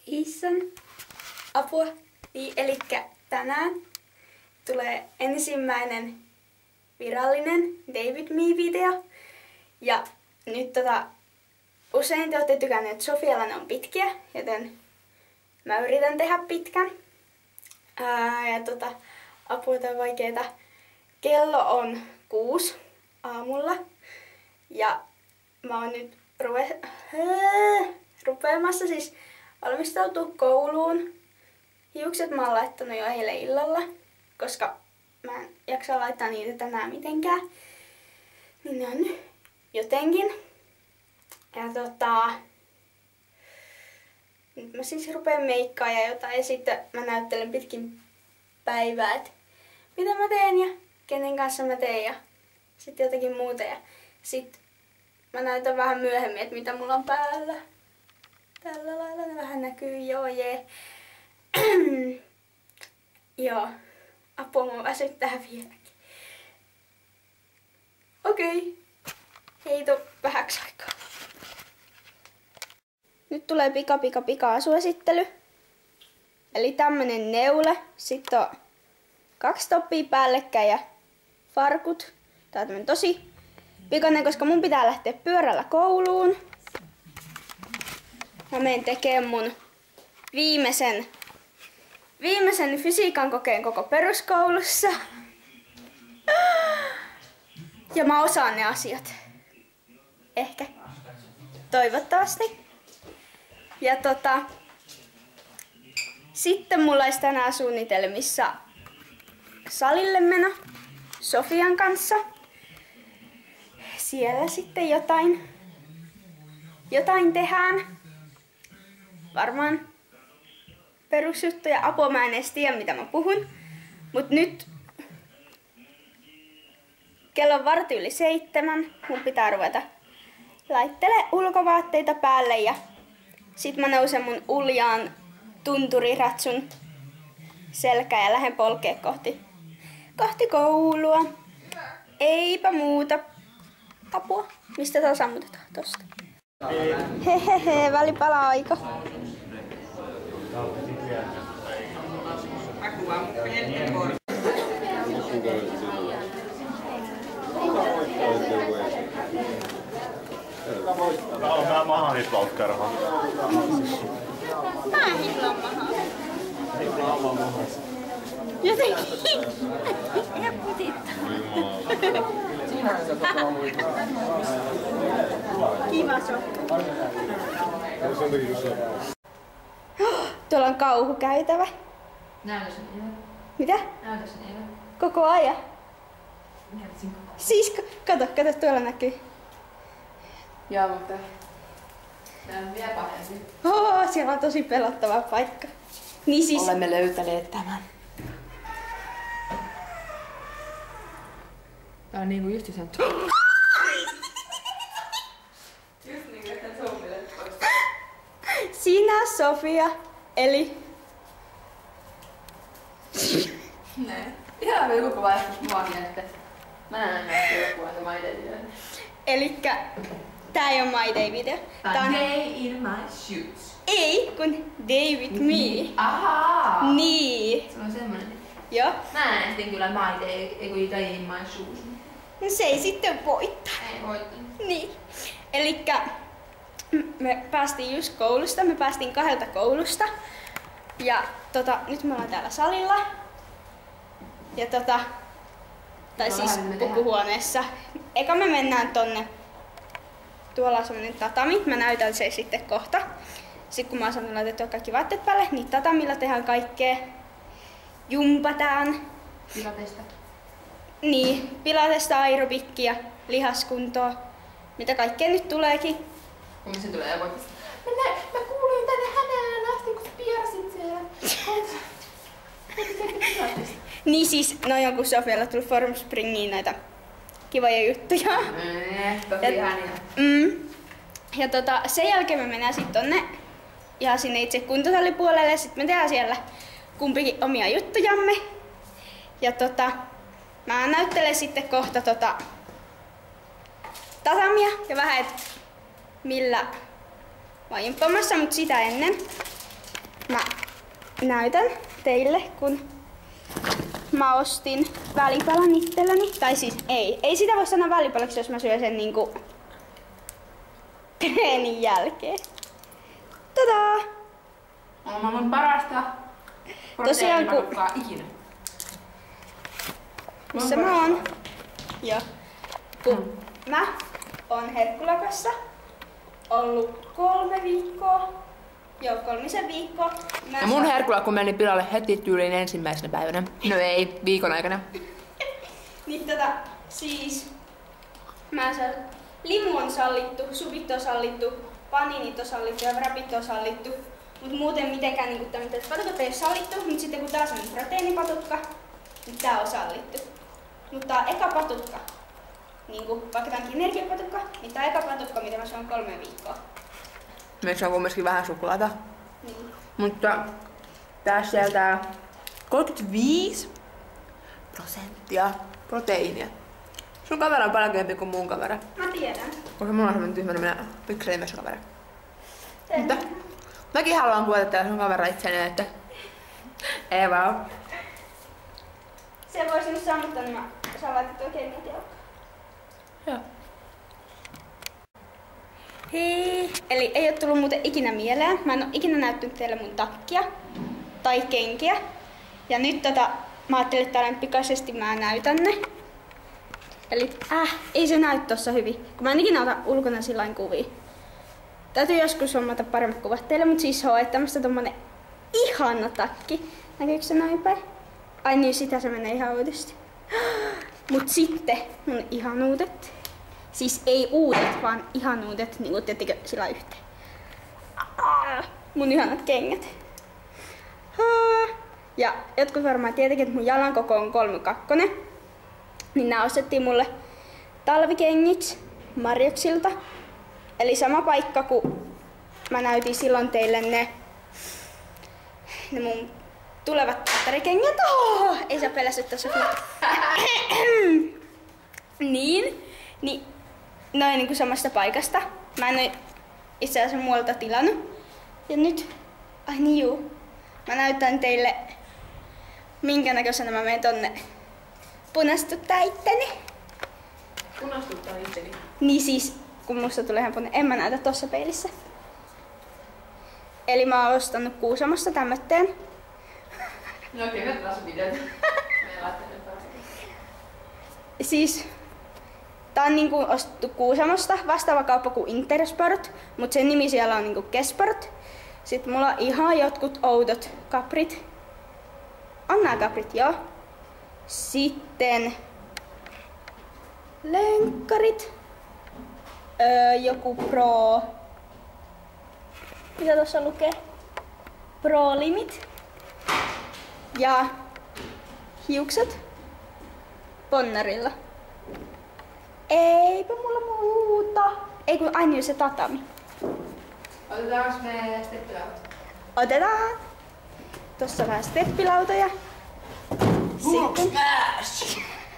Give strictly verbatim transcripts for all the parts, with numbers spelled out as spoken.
Isän apua. Niin, elikkä tänään tulee ensimmäinen virallinen David Me-video. Ja nyt tota, usein te olette tykänneet, että Sofialla ne on pitkiä, joten mä yritän tehdä pitkän. Ää, ja tota, apua tai vaikeeta. Kello on kuusi aamulla. Ja mä oon nyt ruve... rupeamassa siis valmistautua kouluun. Hiukset mä oon laittanut jo eilen illalla, koska mä en jaksa laittaa niitä tänään mitenkään. Niin ne on jotenkin. Ja tota... Nyt mä siis rupean meikkaa ja jotain ja sitten mä näyttelen pitkin päivää, että mitä mä teen ja kenen kanssa mä teen ja sitten jotakin muuta. Ja sit mä näytän vähän myöhemmin, että mitä mulla on päällä. Tällä lailla ne vähän näkyy, joo jee. Joo, apua mua väsyttää vieläkin. Okei, heito vähäksi aikaa. Nyt tulee pika pika pika suosittelu. Eli tämmönen neule, sitten on kaksi toppia päällekkäin ja farkut. Tää on tämmönen tosi pikainen, koska mun pitää lähteä pyörällä kouluun. Mä menen tekemään mun viimeisen, viimeisen fysiikan kokeen koko peruskoulussa. Ja mä osaan ne asiat. Ehkä. Toivottavasti. Ja tota, sitten mulla olisi tänään suunnitelmissa salille meno Sofian kanssa. Siellä sitten jotain, jotain tehdään. Varmaan perusjuttuja. Apua mä en edes tiedä mitä mä puhun. Mut nyt kello on varti yli seitsemän. Mun pitää ruveta laittele ulkovaatteita päälle ja sit mä nousen mun uljaan tunturiratsun selkään ja lähden polkee kohti, kohti koulua. Eipä muuta. Apua. Mistä tää sammutetaan? Tosta. Hehehe, välipala-aika. Mä oon maha hiplauskarva. Mä en hiplaan mahaa. Hiplaa omaa mahas. Jotenkin. Ihan putittaa. Siinähän sä tota on Kiva sokka. Tuolla on kauhukäytävä. Näytä sen Eeva. Mitä? Näytä sen Eeva. Koko ajan. Näytä sen koko. Siis kato, kato, tuolla näkyy. Joo, mutta tää on vielä pahempi. Oh, siellä on tosi pelottava paikka. Niin siis... Olemme löytäneet tämän. Tää on niinku just sen. Just niinku, että Sofille pois. Sinä, Sofia, eli... Näin. Ihan vielä joku kuva joskus muakin, että mä näen näistä joku aina My Day-videoita. Elikkä tää ei oo My Day-video. Tää on Day in my shoes. Ei, kun David Me. Ahaa! Niin. Se on semmonen. Joo. Mä näen sitten kyllä My Day, ei kun Day in my shoes. No se ei sitten voittaa. Ei voittanut. Niin. Elikkä me päästiin just koulusta, me päästiin kahdelta koulusta. Ja tota, nyt me ollaan täällä salilla. Ja tota, tai No, siis me pukuhuoneessa. Eka me mennään tonne. Tuolla on semmonen tatami, mä näytän sen sitten kohta. Sitten kun mä oon saanut laitettua kaikki vaatteet päälle, niin tatamilla tehdään kaikkea. Jumpataan. Pilatesta. Niin, pilatesta, aerobikkia, lihaskuntoa. Mitä kaikkea nyt tuleekin. Kun se tulee joku, mä, nä, mä kuulin tänne hänellä asti, kun sä pierasit siellä. Niin siis, no jonkun Sofialla tuli Formspringiin näitä kivoja juttuja. Nee, tosi Ja- häniä. Mm. Ja tota, sen jälkeen me mennään sitten tonne ihan sinne itse kuntosalipuolelle ja sitten me tehdään siellä kumpikin omia juttujamme. Ja tota, mä näyttelen sitten kohta tota tatamia ja vähän, et millä mä oon jumppaamassa, mutta sitä ennen mä näytän teille, kun mä ostin välipalan itselleni. Tai siis ei, ei sitä voi sanoa välipalaksi, jos mä syön sen niinku treenin jälkeen. Tadaa! On maailman parasta Tosiaan kun... proteiinipakkaa ikinä. Missä mä oon? Joo. Kun mä oon Herkkulakassa ollut kolme viikkoa. Joo, kolmisen viikkoa. Mä Ja mun herkkulakku meni pilalle heti tyyliin ensimmäisenä päivänä. No ei, viikon aikana. Niin tota, siis... Mä saan... Limu on sallittu, subit on sallittu, paninit on sallittu ja wrapit on sallittu. Mut muuten mitenkään niinku tämmöiset patukat ei ole sallittu, mut sitten kun taas on proteiinipatukka, niin tää on sallittu. Mutta tää on eka patukka. Niinku, vaikka tää onkin energiapatukka, niin tää on eka patukka, mitä mä syön kolme viikkoa. Meissä on kumminkin vähän suklaata. Niin. Mutta tää sieltä kolmekymmentäviisi prosenttia proteiinia. Sun kaveri on paljon köyhempi kuin mun kaveri. Mä tiedän. Koska mulla on semmonen tyhmä minä miksei myös kaveri. Tein. Mutta mäkin haluan kuvata täällä sun kavera itseni, että ei vaan. Se voisi nyt sammuttaa, niin mä saan laittaa oikein niitä jalkaa. Joo. Hei! Eli ei ole tullut muuten ikinä mieleen. Mä en oo ikinä näyttänyt teille mun takkia tai kenkiä. Ja nyt tota, mä ajattelin, että täällä pikaisesti mä näytän ne. Eli äh, ei se näy tossa hyvin, kun mä en ikinä ota ulkona sillain kuvia. Täytyy joskus hommata paremmat kuvat teille, mut siis on tämmöstä tommonen ihana takki. Näkyykö se noin päin? Ai niin, sitä se menee ihan uudesti. Mut sitten mun ihanuudet. Siis ei uudet, vaan ihanuudet, niin kuin teettekö sillä yhteen. Mun ihanat kengät. Ja jotkut varmaan tietenkin, että mun jalan koko on kolme kakkonen. Niin nää ostettiin mulle talvikengiksi Marjoksilta. Eli sama paikka, kun mä näytin silloin teille ne, ne mun tulevat patterikengät. Oh, ei saa pelästyttää Sofia. niin, niin, noin niinku samasta paikasta. Mä en oo itse asiassa muualta tilannut. Ja nyt, ai niin juu, mä näytän teille minkä näköisenä mä menen tonne punastuttaa itteni. Punastuttaa itseni. Niin siis, kun musta tulee ihan punainen, en mä näytä tossa peilissä. Eli mä oon ostanut Kuusamosta tämmötteen. No okei, okay, taas videot. Me laittelemme taas. Siis, tää on niinku ostettu Kuusamosta, vastaava kauppa kuin Intersport, mut sen nimi siellä on niinku Kesport. Sitten mulla on ihan jotkut outot kaprit. On nää kaprit, joo. Sitten lenkkarit. Öö, joku Pro... Mitä tuossa lukee? Pro Limit. Ja hiukset Ponnarilla. Eipä mulla muuta. Ei kun aina se tatami. Otetaanko me steppilauta? Otetaan. Tossa on vähän steppilautoja. Sitten, Smash!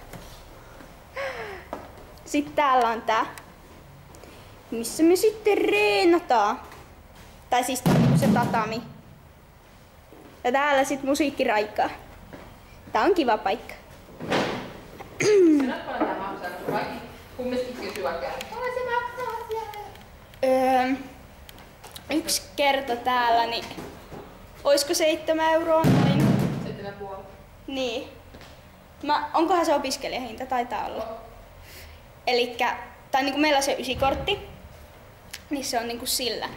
sitten täällä on tää, missä me sitten reenataan. Tai siis se tatami. Ja täällä sit musiikkiraikaa. Tää on kiva paikka. Sanot paljon tää maksaa, koska kaikki kumminkin kysyy vaikka, paljon se maksaa siellä? Öö, yksi kerta täällä, niin oisko seitsemän euroa noin? Seitsemän puoli. Niin. Mä, onkohan se opiskelijahinta? Taitaa olla. Elikkä, tai niinku meillä on se ysikortti, niin se on niinku sillä.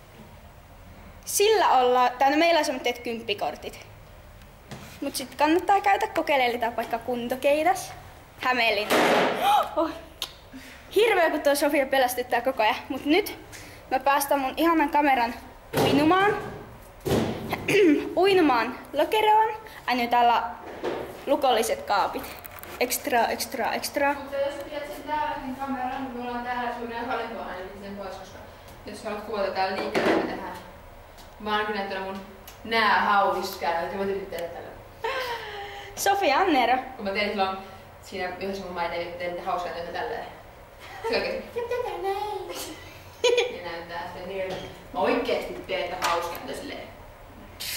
Sillä ollaan, tai no meillä on semmoiset kymppikortit. Mut sit kannattaa käydä kokeilemaan vaikka kuntokeidas. Hämeenlinna. Oh. Hirveä kun tuo Sofia pelästyttää koko ajan. Mut nyt mä päästän mun ihanan kameran uinumaan. uinumaan lokeroon. Aina täällä on lukolliset kaapit. Extra, extra, extra. Mutta jos sä pidät sen täällä niin kameran, niin me ollaan täällä suunnilleen hallintoa niin sen pois, koska jos haluat kuvata täällä liikkeelle, niin me tehdään. Mä oon ainakin näyttänyt mun nää hauliskäyt, ja mä tytin tehdä tällä. Sofia Annero. Kun mä tein silloin siinä yhdessä mun maiden, että tein hauskaa näytä tälleen. Se oikeesti, ja tätä näin. Ja näyttää sitten niin, mä oikeesti teen tätä hauskaa silleen.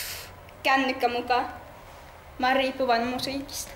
kännykkä mukaan. Mä oon riippuvainen musiikista.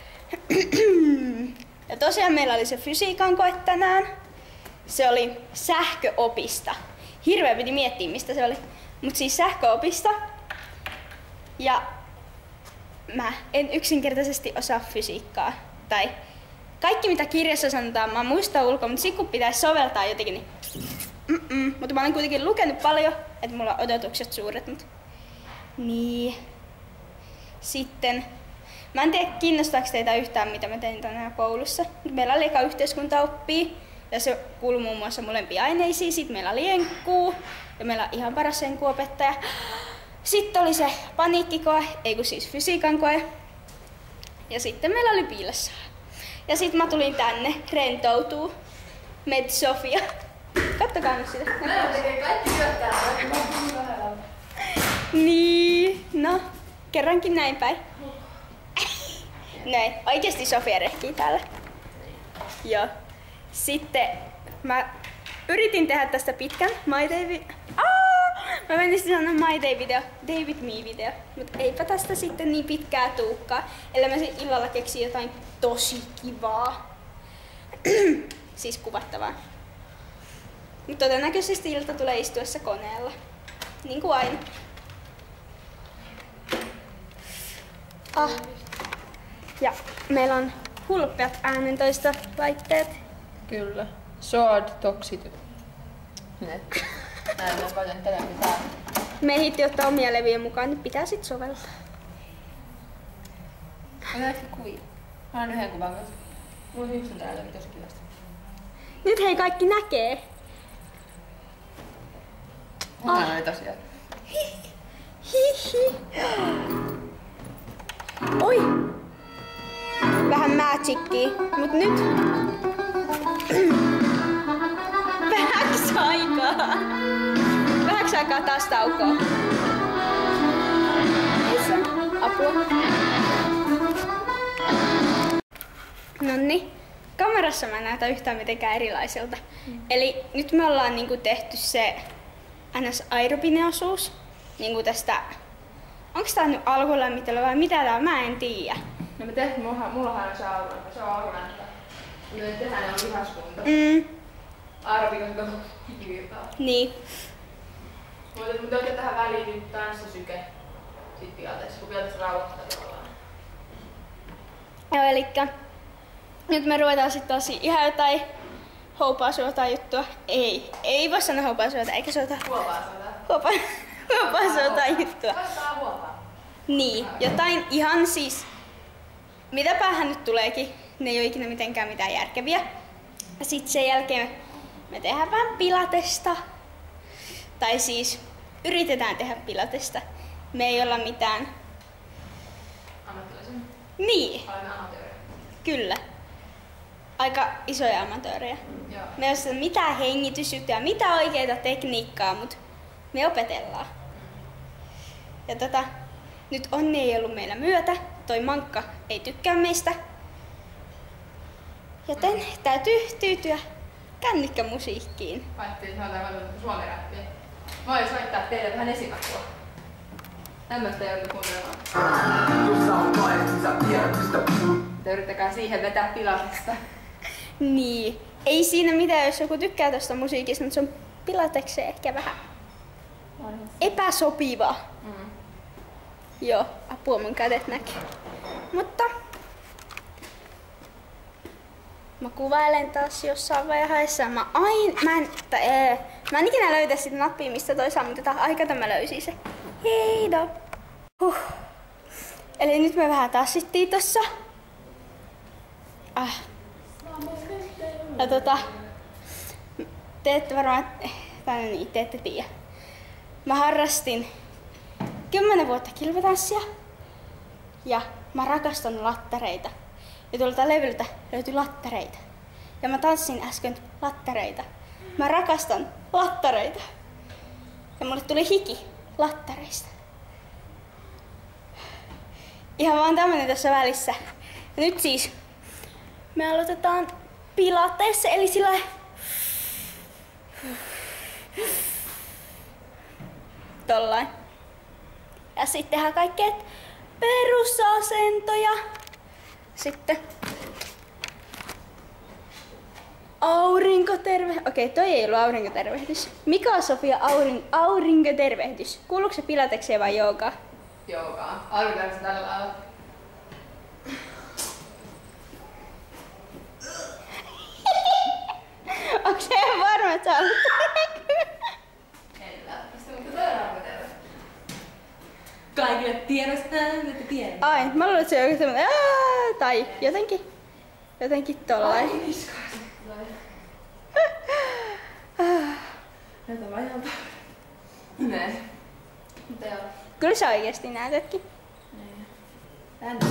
Ja tosiaan meillä oli se fysiikan koe tänään. Se oli sähköopista. Hirveä piti miettiä mistä se oli. Mut siis sähköopista. Ja mä en yksinkertaisesti osaa fysiikkaa. Tai kaikki mitä kirjassa sanotaan, mä muistan ulkoa, mutta sit kun pitäisi soveltaa jotenkin, niin mm-mm. Mutta mä olen kuitenkin lukenut paljon, että mulla on odotukset suuret. Mutta niin. Sitten, mä en tiedä kiinnostaako teitä yhtään mitä mä tein tänään koulussa. Meillä oli eka yhteiskuntaoppia ja se kuului muun muassa molempiin aineisiin. Sitten meillä oli enkkuu ja meillä on ihan paras enkkuopettaja. Sitten oli se paniikkikoe, ei kun siis fysiikan koe. Ja sitten meillä oli piilossa. Ja sitten mä tulin tänne rentoutuu. Med Sofia. Kattokaa nyt sitä. Meillä tekee kaikki työt täällä. Niin, no kerrankin näin päin. Näin, oikeesti Sofia rehkii täällä. Joo. Sitten mä yritin tehdä tästä pitkän My Day Aa! Mä menisin sanoa My Day video, David Me video. Mut eipä tästä sitten niin pitkää tuukkaa. Ellei mä sen illalla keksin jotain tosi kivaa. Siis kuvattavaa. Mut todennäköisesti ilta tulee istuessa koneella. Niin kuin aina. Ah. Ja meillä on hulppeat äänentoistolaitteet. Kyllä. Sword Toxity. Ne. Näin on paljon tätä pitää. Me ei hitti ottaa omia levyjä mukaan, niin pitää sit soveltaa. Otatko kuvia? Mä oon yhden kuvan kanssa. Mun yksi on täällä tosi kivasti. Nyt hei kaikki näkee. Mä oli tosiaan. Hihi. Oi! Vähän magickia, mut nyt vähäks aikaa. Vähäks aikaa taas taukoa. Missä? Apua. Nonni. Kamerassa mä en näytä yhtään mitenkään erilaiselta. Mm. Eli nyt me ollaan niinku tehty se ns. Aerobine-osuus. Niinku tästä. Onks tää nyt alkulämmittely vai mitä tää on? Mä en tiedä. No me tehtiin, mulla, mullahan on se alku, se on alkulämpö. Me tehdään ne on lihaskunta. Mm. Aerobikosta on kivirtaa. Niin. Mutta me oikein tähän väliin nyt tanssisyke. Sit pilates, kun pilates rauhoittaa tavallaan. Joo, elikkä nyt me ruvetaan sit tosi ihan jotain houpaa suotaa juttua. Ei, ei voi sanoa houpaa suotaa eikä suota. Huopaa saadaan. Houpaa, houpaa suotaa juttua. Kastaa huopaa. Niin, jotain ihan siis, mitä päähän nyt tuleekin, ne ei ole ikinä mitenkään mitään järkeviä. Ja sit sen jälkeen me tehdään vähän pilatesta. Tai siis yritetään tehdä pilatesta. Me ei olla mitään. Ammattilaisen. Niin, Olemme amatöörejä. kyllä. Aika isoja amatöörejä. Joo. Me ei ole mitään hengitysjuttuja, mitään oikeita tekniikkaa, mutta me opetellaan. Ja tota, nyt Onni ei ollut meillä myötä, toi Mankka ei tykkää meistä. Joten täytyy tyytyä kännykkämusiikkiin. Paittiin sanotaan suomi-räppiä. Voin soittaa teille vähän esikakua. Tämmöstä joutuu kuuntelemaan. Te yrittäkää siihen vetää pilatesta. Niin, ei siinä mitään, jos joku tykkää tosta musiikista, mutta se on pilatekseen ehkä vähän epäsopiva. Mm. Joo, apua mun kädet näkyy. Mutta mä kuvailen taas jossain vaiheessa. Mä aina, mä en, ta, ee, mä en ikinä löytä sitä nappia, mistä toi sammutetaan. Aikata mä löysin se. Heido. Huh. Eli nyt me vähän tassittiin tossa. Ah. Ja tota, te ette varmaan, tai niin, te ette tiedä. Mä harrastin kymmenen vuotta kilpatanssia ja mä rakastan lattareita. Ja tuolta levyltä löytyi lattareita. Ja mä tanssin äsken lattareita. Mä rakastan lattareita. Ja mulle tuli hiki lattareista. Ihan vaan tämmönen tässä välissä. Ja nyt siis me aloitetaan pilates, eli sillä tollain. Ja sitten tehdään kaikkea perusasentoja. Sitten aurinkoterve... Okei, toi ei ollut aurinkotervehdys. Mika Sofia aurin... aurinkotervehdys. Kuuluuko se pilatekseen vai joogaan? Joogaan. Aurinkotervehdys tällä lailla. Onko se ihan varma, että sä olet? En välttämättä, mutta toi on aurinkotervehdys. Kaikille tiedossa, että tiedän. Ai, mä luulen, että se on joku semmoinen aah, tai jotenkin, jotenkin tollain. Ai, niskaan. Näytä vajalta. Näin. Mutta joo. Kyllä sä oikeesti näytätkin. Näin. Tänne.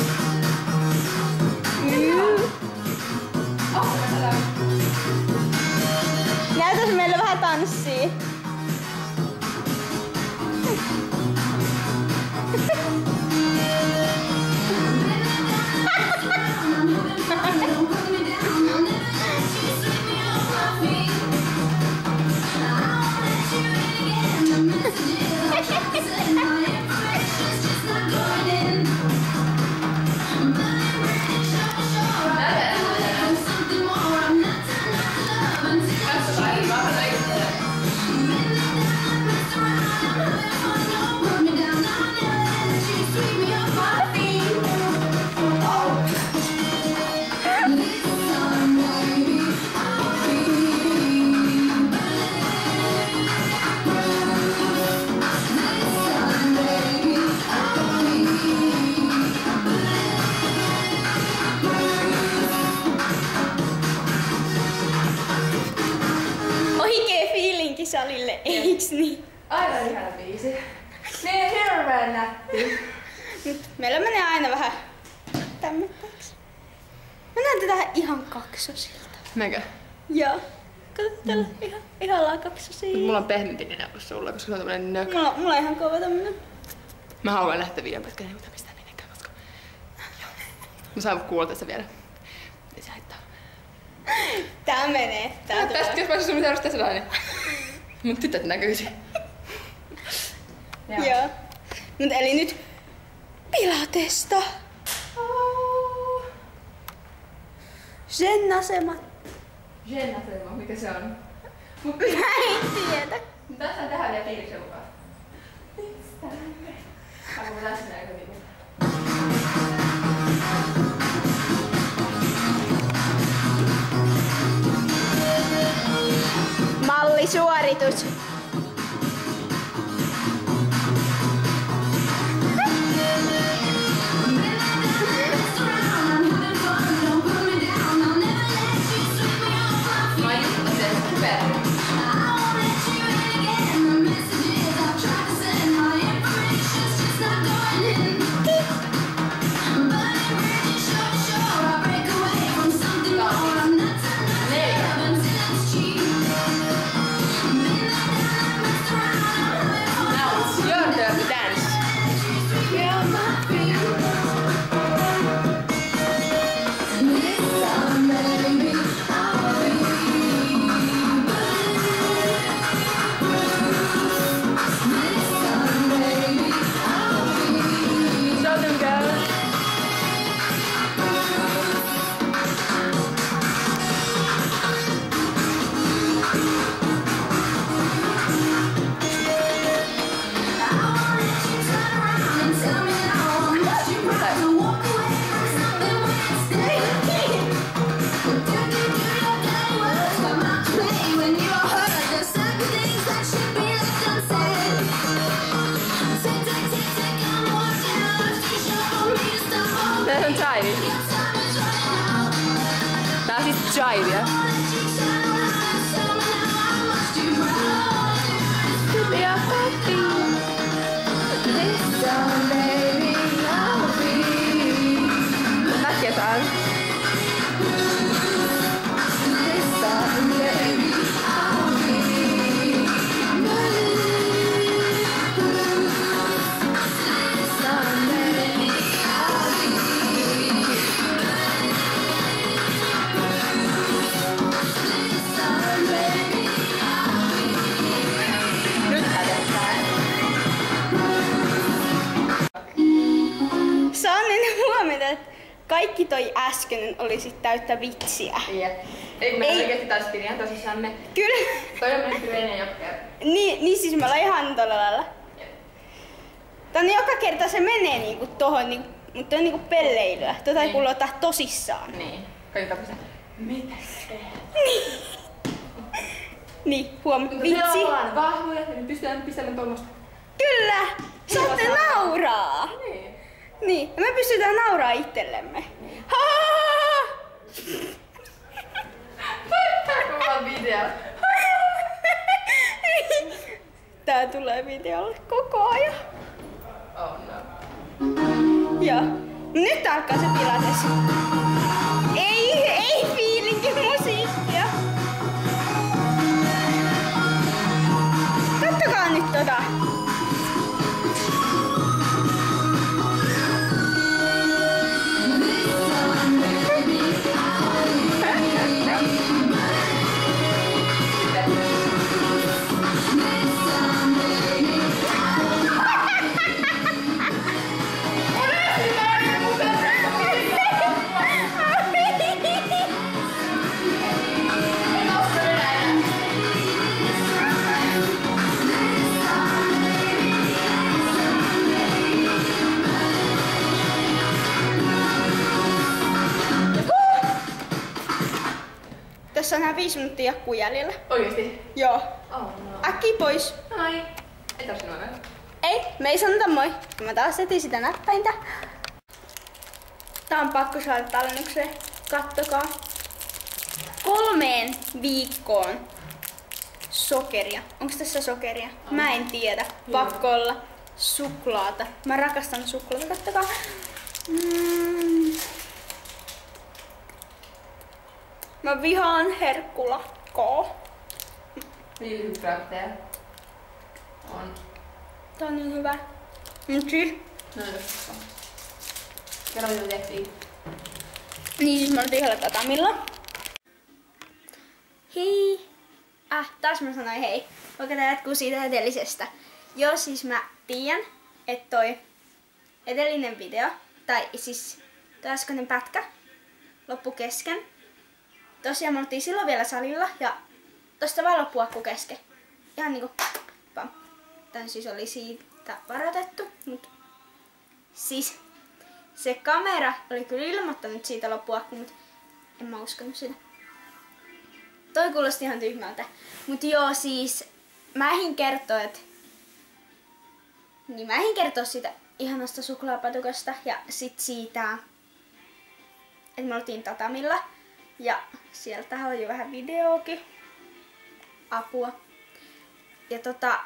Mm. Oh, älä. Näytäs meille vähän tanssia. Salille, eiks niin? Aivan ihana biisi. Niin hirveen nätti. Nyt meillä menee aina vähän tämmöiseksi. Mä näytetään ihan kaksosilta. Meikä? Joo. Kato, täällä mm. ihan, ihanaa kaksosia. Mulla on pehmempi nenä kuin sulla, koska sulla on tämmönen nök. Mulla, mulla on ihan kova tämmönen. Mä haluan lähteä videon pätkän, ei muuta mistään minnekään, koska... Mä saan kuulla tässä vielä. Ei se haittaa. Tää menee. Tää no, tästä jos mä sun mitään tässä sellainen. Mut tytöt näkyisi. Joo. Joo. Mut eli nyt pilatesta. Oh. Sen asema. Sen asema, mikä se on? Mut mä en tiedä. Tässä on tähän vielä fiiliksen mukaan. Mistä me? Onko mä tässä näin kotiin? Mallisuoritus. Tää on siis jivea. Näkee täällä. Nyt hädetään. kaikki toi äsken oli sit täyttä vitsiä. Jep. Ei kun me Ei. oikeesti taas pidin ihan tosissamme. Kyllä. Toi on mennyt ennen joka kerta. Niin, niin siis me ollaan ihan tolla lailla. Tän joka kerta se menee niinku tohon, niinku, mutta on niinku pelleilyä. Tota ei Niin. kuulu ottaa tosissaan. Niin. Kaikki tapaa mitä teet? Niin, huom, Mutta me vitsi. ollaan vahvoja ja me pystytään pistämään tuommoista. Kyllä! Saatte nauraa! Niin. Niin, ja me pystytään nauraa itsellemme. Ha! Tää on video. Tää tulee videolle koko ajan. Oh no. Joo. Nyt alkaa se pilates. Ei, ei fiilinki musiikkia. Kattokaa nyt tota. Tässä on enää viisi minuuttia jakkuu jäljellä. Oikeesti? Joo. Oh no. Äkki pois. Ai. Ei tarvitse noin. Ei, me ei sanota moi. Mä taas etin sitä näppäintä. Tää on pakko saada tallennukseen. Kattokaa. Kolmeen viikkoon sokeria. Onko tässä sokeria? Oh. Mä en tiedä. Pakko olla suklaata. Mä rakastan suklaata. Kattokaa. Mm. Mä vihaan herkkulakkoa. Niin hyvää on. Tää on niin hyvä. Mut siis. No jos. Kerro mitä tehtiin. Niin siis mä olin yhdellä tatamilla. Hei! Ah, taas mä sanoin hei. Vaikka tää jatkuu siitä edellisestä. Joo, siis mä tiedän, että toi edellinen video, tai siis toi äskeinen pätkä, loppu kesken. Tosiaan me oltiin silloin vielä salilla ja tosta vaan loppu akku kesken. Ihan niinku pam. Tän siis oli siitä varoitettu, mut siis se kamera oli kyllä ilmoittanut siitä loppuakku, mut en mä uskonut sitä. Toi kuulosti ihan tyhmältä. Mut joo, siis mä ehdin kertoa, et niin mä ehdin kertoa siitä ihanasta suklaapatukasta ja sit siitä, että me oltiin tatamilla. Ja sieltä on jo vähän videoakin. Apua. Ja tota,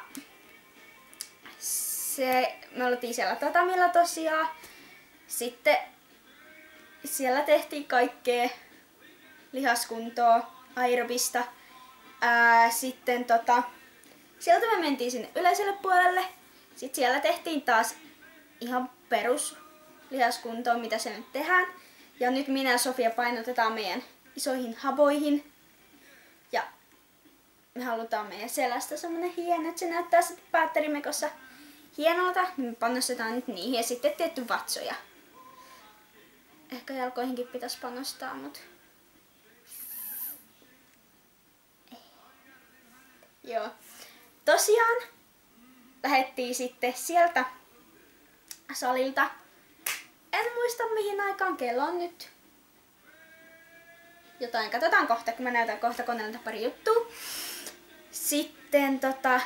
se, me oltiin siellä tatamilla tosiaan. Sitten siellä tehtiin kaikkea lihaskuntoa, aerobista. Ää, sitten tota, sieltä me mentiin sinne yleiselle puolelle. Sitten siellä tehtiin taas ihan perus lihaskuntoa, mitä se nyt tehdään. Ja nyt minä ja Sofia painotetaan meidän isoihin havoihin. Ja me halutaan meidän selästä semmonen hieno, että se näyttää sitten päätterimekossa hienolta. Niin me panostetaan nyt niihin ja sitten tietty vatsoja. Ehkä jalkoihinkin pitäisi panostaa, mut ei. Joo. Tosiaan lähdettiin sitten sieltä salilta. En muista mihin aikaan kello on nyt. Jotain katsotaan kohta, kun mä näytän kohta koneelta pari juttua. Sitten tota,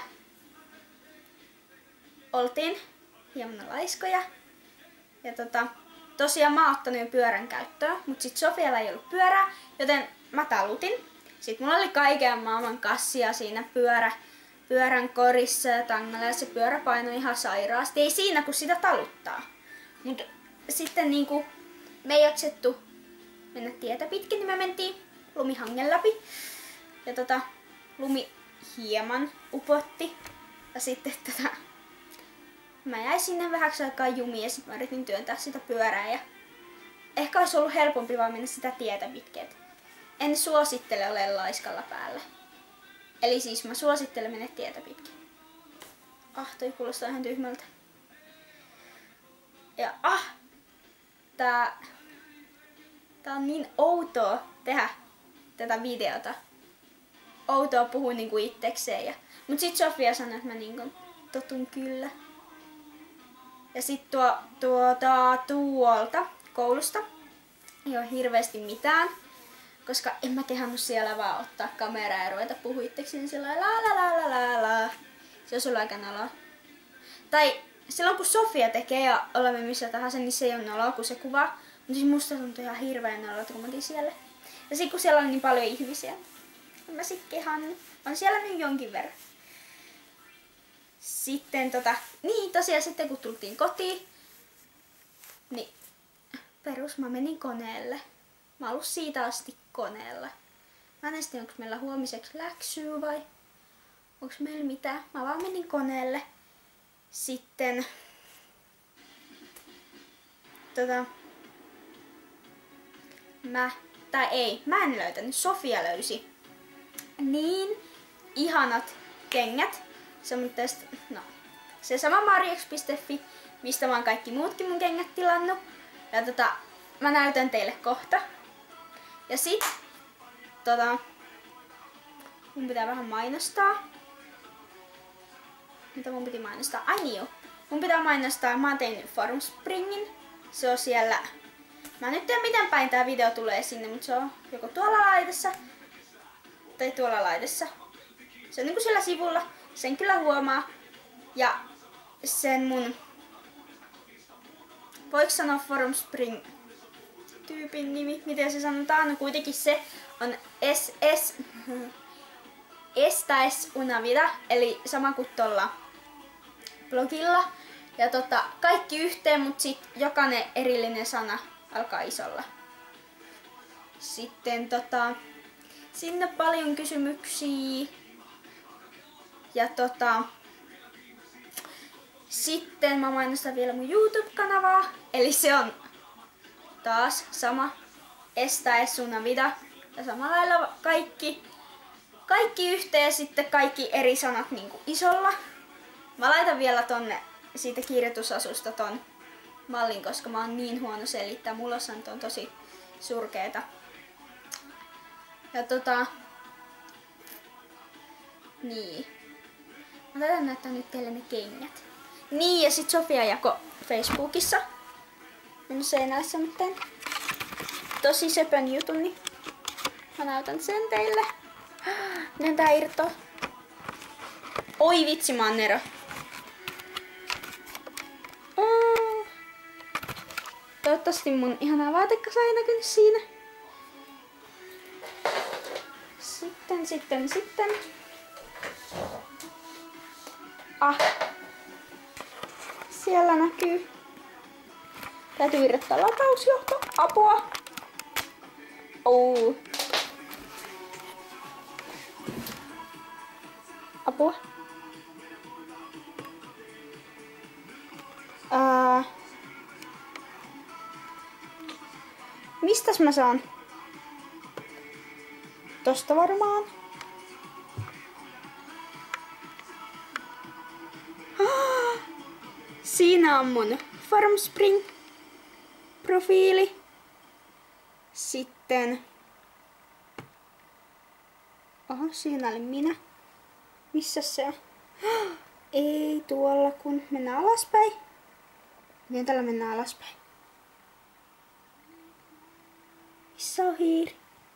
oltiin hieman laiskoja. Ja tota, tosiaan mä oon ottanut jo pyörän käyttöön, mutta sit Sofialla ei ollut pyörää, joten mä talutin. Sitten mulla oli kaiken maailman kassia siinä pyörä, pyörän korissa ja tangalla ja se pyörä painoi ihan sairaasti. Ei siinä kun sitä taluttaa. Mut sitten niinku me ei jaksettu mennä tietä pitkin, niin me mentiin lumihangen läpi. Ja tota, lumi hieman upotti. Ja sitten tota, mä jäin sinne vähäksi aikaa jumiin ja sitten mä yritin työntää sitä pyörää. Ja ehkä olisi ollut helpompi vaan mennä sitä tietä pitkin. En suosittele ole laiskalla päällä. Eli siis mä suosittelen mennä tietä pitkin. Ah, toi kuulostaa ihan tyhmältä. Ja ah, tää tää on niin outoa tehdä tätä videota. Outoa puhua niinku itsekseen. Ja... Mut sit Sofia sanoi, että mä niinku totun kyllä. Ja sit tuo, tuota, tuolta koulusta ei oo hirveesti mitään. Koska en mä kehannut siellä vaan ottaa kameraa ja ruveta puhua itsekseen sillä la la la la la la. Se on sulla aika noloa. Tai silloin kun Sofia tekee ja olemme missä tahansa, niin se ei ole noloa kun se kuvaa. Mutta siis musta tuntui ihan hirveän noloa, kun mä otin siellä. Ja sit kun siellä on niin paljon ihmisiä, en mä sit kehannut. On siellä nyt jonkin verran. Sitten tota, niin tosiaan sitten kun tultiin kotiin, niin perus mä menin koneelle. Mä oon ollut siitä asti koneella. Mä en edes tiedä, onko meillä huomiseksi läksyä vai onko meillä mitään. Mä vaan menin koneelle. Sitten tota, mä, tai ei, mä en löytänyt, Sofia löysi niin ihanat kengät. Se on tästä, no, se sama marjaks piste fi, mistä mä oon kaikki muutkin mun kengät tilannut. Ja tota, mä näytän teille kohta. Ja sit, tota, mun pitää vähän mainostaa. Mitä mun piti mainostaa? Ai niin joo. Mun pitää mainostaa, mä oon tehnyt Formspringin. Se on siellä, mä en nyt tiedä miten päin tää video tulee sinne, mutta se on joko tuolla laidassa tai tuolla laidassa. Se on niinku siellä sivulla, sen kyllä huomaa. Ja sen mun, voiko sanoa Formspring tyypin nimi, miten se sanotaan, no kuitenkin se on S S Esta es una vida, eli sama kuin tuolla blogilla. Ja tota, kaikki yhteen, mutta sit jokainen erillinen sana alkaa isolla. Sitten tota, sinne paljon kysymyksiä. Ja tota, sitten mä mainostan vielä mun YouTube-kanavaa, eli se on taas sama Esta es una vida. Ja samalla lailla kaikki, kaikki yhteen ja sitten kaikki eri sanat niin kuin isolla. Mä laitan vielä tonne siitä kirjoitusasusta ton mallin, koska mä oon niin huono selittää. Mulla on tosi surkeeta. Ja tota, niin. Mä taidan näyttää nyt teille ne kengät. Niin, ja sit Sofia jako Facebookissa mun seinälle semmoinen tosi söpön jutun, niin mä näytän sen teille. Miten tää irtoaa? Oi vitsi, mä oon nero. Oh. Toivottavasti mun ihanaa vaatekasa ei näkynyt siinä. Sitten, sitten, sitten. Ah. Siellä näkyy. Täytyy irrottaa latausjohto. Apua. Oh. Apua. Ää... Mistäs mä saan? Tosta varmaan. Ah! Siinä on mun Formspring profiili. Sitten... Oho, siinä oli minä. Missä se on? Ei tuolla, kun mennään alaspäin. Miten tällä mennään alaspäin? Missä on hiiri?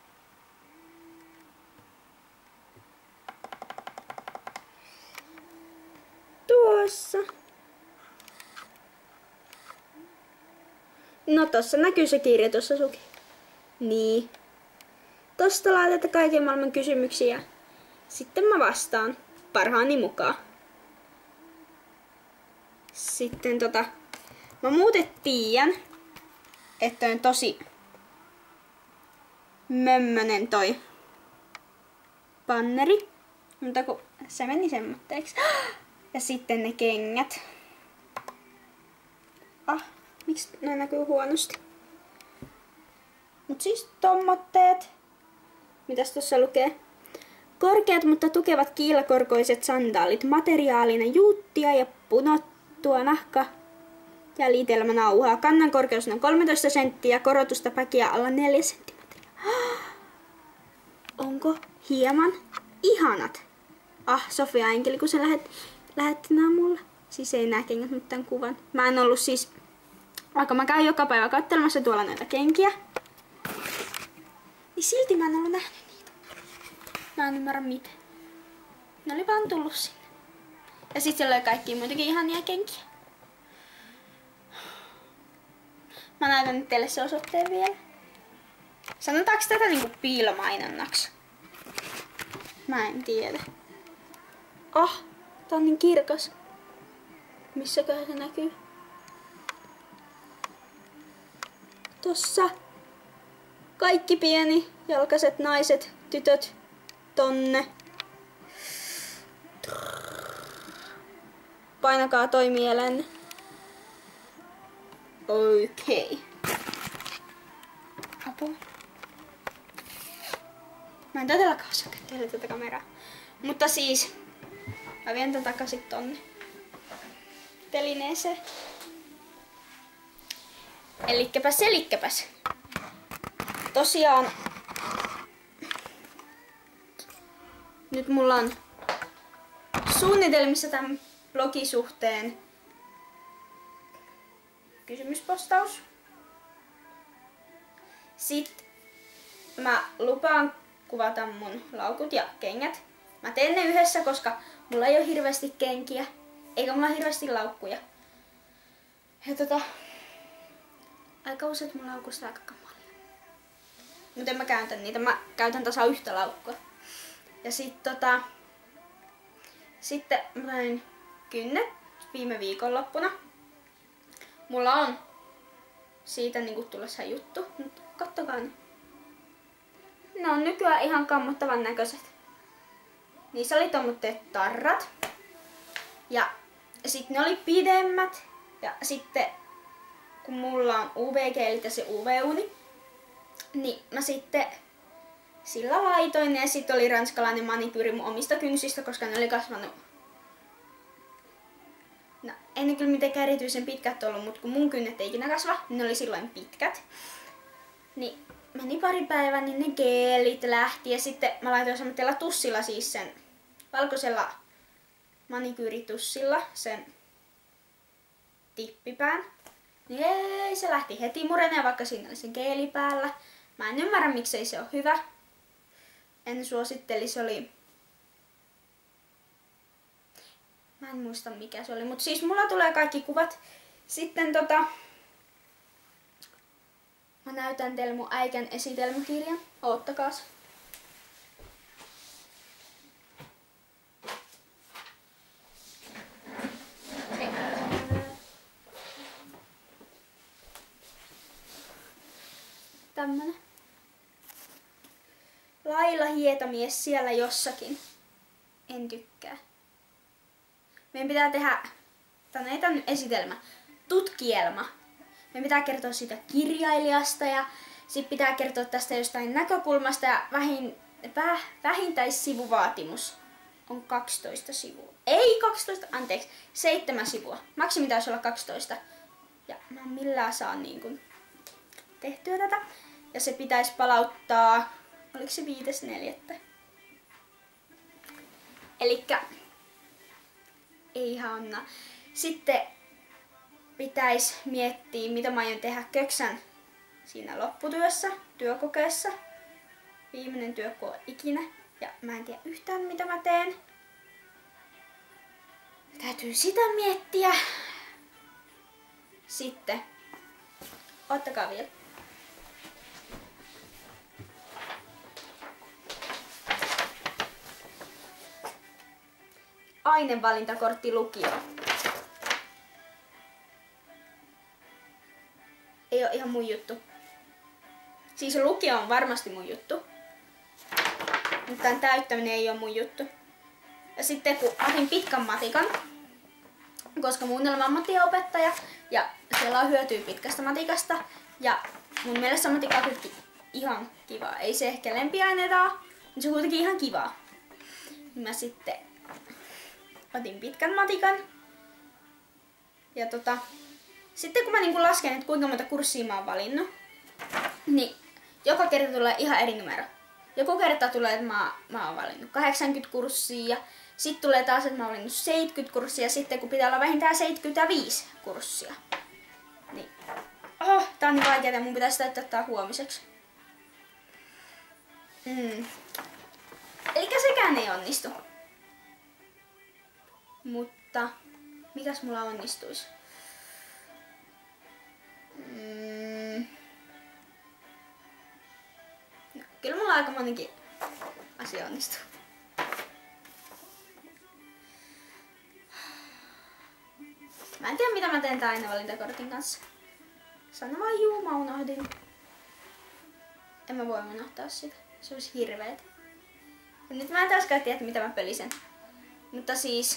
Tuossa. No tossa näkyy se kirjoitusasukin. Niin. Tosta laitetaan kaiken maailman kysymyksiä. Sitten mä vastaan parhaani mukaan. Sitten tota, mä muuten tiedän, että on tosi mömmönen toi panneri. Mutta kun se meni semmoitteeksi. Ja sitten ne kengät. Ah, miksi ne näkyy huonosti? Mut siis tommotteet. Mitäs tuossa lukee? Korkeat, mutta tukevat kiilakorkoiset sandaalit. Materiaalina juuttia ja punottua nahka Jäljitelmänauhaa. Kannan korkeus on kolmetoista senttiä, korotusta päkiä alla neljä senttimetriä. Onko hieman ihanat? Ah, Sofia Enkeli, kun se lähet, lähetti nää mulle. Siis ei nää kengät, mutta tämän kuvan. Mä en ollut siis... Vaikka mä käyn joka päivä katselemassa tuolla näitä kenkiä, niin silti mä en ollut nähnyt niitä. Mä en ymmärrä miten. Ne oli vaan tullut sinne. Ja sit siellä oli kaikkia muitakin ihania kenkiä. Mä näytän nyt teille se osoitteen vielä. Sanotaanko tätä niinku piilomainonnaksi? Mä en tiedä. Ah, tää on niin kirkas. Missäköhän se näkyy? Tossa. Kaikki pieni jalkaiset naiset, tytöt, tonne. Painakaa toimielen. Okei. Apua. Mä en todellakaan osaa tehdä tätä kameraa. Mutta siis, mä vien tän takaisin tonne telineeseen. Elikkäpäs, elikkäpäs. Tosiaan, nyt mulla on suunnitelmissa tämän blogisuhteen kysymyspostaus. Sitten mä lupaan kuvata mun laukut ja kengät. Mä teen ne yhdessä, koska mulla ei ole hirveästi kenkiä, eikä mulla ole hirveästi laukkuja. Ja tota, aika useat mun laukusta aika kamalia. Mutta en mä käytä niitä, mä käytän tasa yhtä laukkua. Ja sit tota, sitten mä tein kynnet viime viikonloppuna. Mulla on siitä niinku tulossa juttu, mutta kattokaa ne. Ne on nykyään ihan kammottavan näköiset. Niissä oli tommoset tarrat. Ja sitten ne oli pidemmät. Ja sitten kun mulla on U V-geelit ja se U V-uni, niin mä sitten sillä laitoin ne. Ja sitten oli ranskalainen manikyyri mun omista kynsistä, koska ne oli kasvanut. No, ei ne kyllä mitenkään erityisen pitkät ollut, mutta kun mun kynnet ei ikinä kasva, niin ne oli silloin pitkät. Niin meni pari päivää, niin ne geelit lähti. Ja sitten mä laitoin semmoisella tussilla, siis sen valkoisella manikyyritussilla, sen tippipään. Niin ei, se lähti heti mureneen, vaikka siinä oli se geeli päällä. Mä en ymmärrä, miksei se ole hyvä. En suositteli, se oli... Mä en muista mikä se oli, mutta siis mulla tulee kaikki kuvat. Sitten tota... Mä näytän teille mun äikän esitelmäkirjan. Oottakaas. Tämmönen. Laila Hietamies siellä jossakin. En tykkää. Meidän pitää tehdä, tän ei tän esitelmä, tutkielma. Meidän pitää kertoa siitä kirjailijasta ja sit pitää kertoa tästä jostain näkökulmasta ja vähin, väh, vähintäissivuvaatimus on kaksitoista sivua. Ei kaksitoista, anteeksi, seitsemän sivua. Maksimi taisi olla kaksitoista. Ja mä en millään saa niin kun tehtyä tätä. Ja se pitäisi palauttaa, oliko se viides neljättä. Elikkä ei ihan onna. Sitten pitäisi miettiä, mitä mä aion tehdä köksän siinä lopputyössä, työkokeessa. Viimeinen työko ikinä. Ja mä en tiedä yhtään, mitä mä teen. Täytyy sitä miettiä. Sitten, ottakaa vielä. Ainevalintakortti lukioon. Ei oo ihan mun juttu. Siis lukio on varmasti mun juttu. Mutta tämän täyttäminen ei oo mun juttu. Ja sitten kun otin pitkän matikan, koska mun on ammattiopettaja ja siellä on hyötyä pitkästä matikasta. Ja mun mielestä matikka on ihan kivaa. Ei se ehkä lempiaineita, mutta se on kuitenkin ihan kivaa. Mä sitten otin pitkän matikan. Ja tota, sitten kun mä niinku lasken, että kuinka monta kurssia mä oon valinnut, niin joka kerta tulee ihan eri numero. Joku kerta tulee, että mä, mä oon valinnut kahdeksankymmentä kurssia. Sitten tulee taas, että mä oon valinnut seitsemänkymmentä kurssia. Sitten kun pitää olla vähintään seitsemänkymmentäviisi kurssia. Niin. Oh, tää on niin vaikeaa, mun pitäisi täyttää tää huomiseksi. Mm. Elikkä sekään ei onnistu. Mutta mikäs mulla onnistuisi? Mm. No, kyllä mulla aika monenkin asia onnistuu. Mä en tiedä mitä mä teen tää ainevalintakortin kanssa. Sano vaan juu, mä unohdin. En mä voi unohtaa sitä. Se olisi hirveet. Ja nyt mä en taaskaan tiedä, mitä mä pelisen. Mutta siis...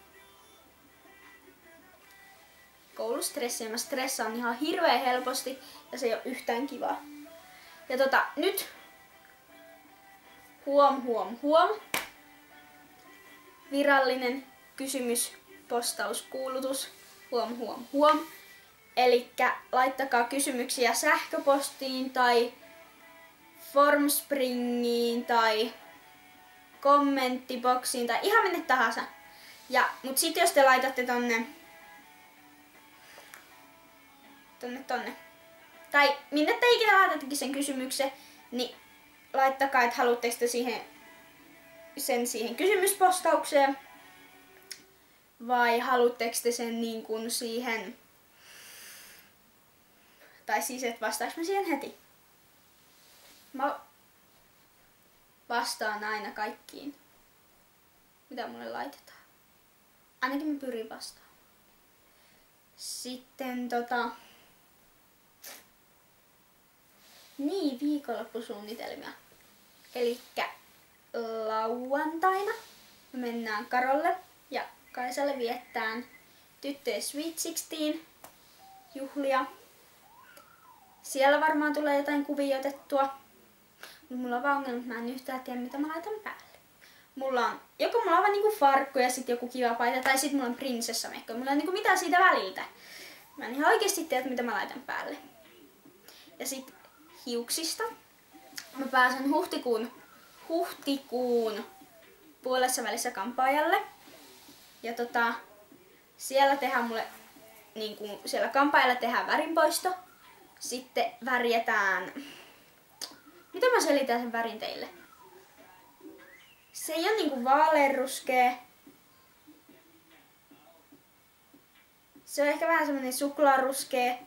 koulustressiä mä stressaan ihan hirveän helposti ja se ei ole yhtään kivaa. Ja tota, nyt... Huom, huom, huom. Virallinen kysymys, postaus, kuulutus. Huom, huom, huom. Elikkä laittakaa kysymyksiä sähköpostiin tai Formspringiin tai kommenttiboksiin tai ihan minne tahansa. Ja, mut sit jos te laitatte tonne, tonne tonne, tai minne te ikinä laitattekin sen kysymyksen, niin laittakaa, että haluatteko te siihen, sen siihen kysymyspostaukseen vai haluatteko te sen niin kuin siihen, tai siis että vastaaks mä siihen heti. Mä vastaan aina kaikkiin, mitä mulle laitetaan. Ainakin mä pyrin vastaamaan. Sitten tota... Niin, viikonloppusuunnitelmia. Elikkä lauantaina me mennään Karolle ja Kaisalle viettään tyttöjen Sweet Sixteen juhlia. Siellä varmaan tulee jotain kuvia otettua. Mulla on vaan ongelma, että mä en yhtään tiedä, mitä mä laitan päälle. Mulla on, joko mulla on vaan niinku farkku ja sit joku kiva paita, tai sit mulla on prinsessamekko. Mulla on niinku mitään siitä väliltä. Mä en ihan oikeesti tiedä, mitä mä laitan päälle. Ja sit hiuksista. Mä pääsen huhtikuun, huhtikuun puolessa välissä kampaajalle. Ja tota, siellä tehdään mulle, niinku siellä kampaajalla tehdään värinpoisto. Sitten värjätään... Mitä mä selitän sen värin teille? Se ei ole niinku vaaleanruskea. Se on ehkä vähän semmonen suklaaruskea.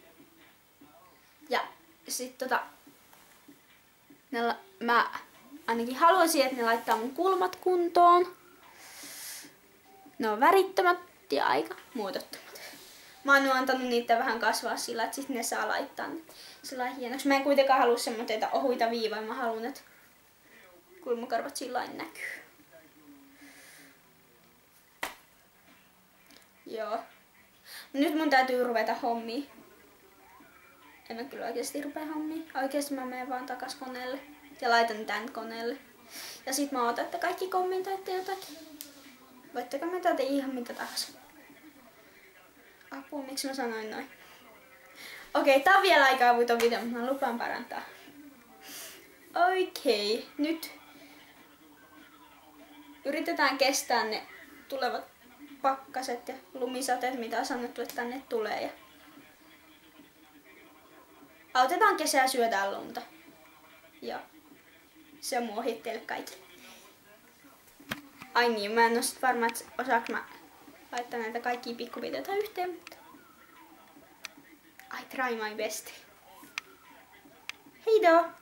Ja sit tota... Ne, mä ainakin haluaisin, että ne laittaa mun kulmat kuntoon. Ne on värittömät ja aika muodottomat. Mä oon antanut niitä vähän kasvaa sillä, että sit ne saa laittaa ne sillä hienoksi. Mä en kuitenkaan halua semmoita ohuita viivoja. Mä haluan, että kulmakarvat sillä näkyy. Joo. Nyt mun täytyy ruveta hommiin. En mä kyllä oikeesti rupea hommiin. Oikeesti mä menen vaan takas koneelle. Ja laitan tän koneelle. Ja sit mä ootan, että kaikki kommentoitte jotakin. Voitte kommentoida ihan mitä tahansa. Apua, miksi mä sanoin noin? Okei, tää on vielä aika avuton video, mutta mä lupaan parantaa. Okei, nyt yritetään kestää ne tulevat pakkaset ja lumisateet, mitä on sanottu, että tänne tulee. Ja autetaan kesää, syödään lunta. Ja se on mun ohitteelle kaikille. Ai niin, mä en oo sit varma, että osaaks mä laittaa näitä kaikkia pikkuvideoita yhteen, mutta I try my best. Heido!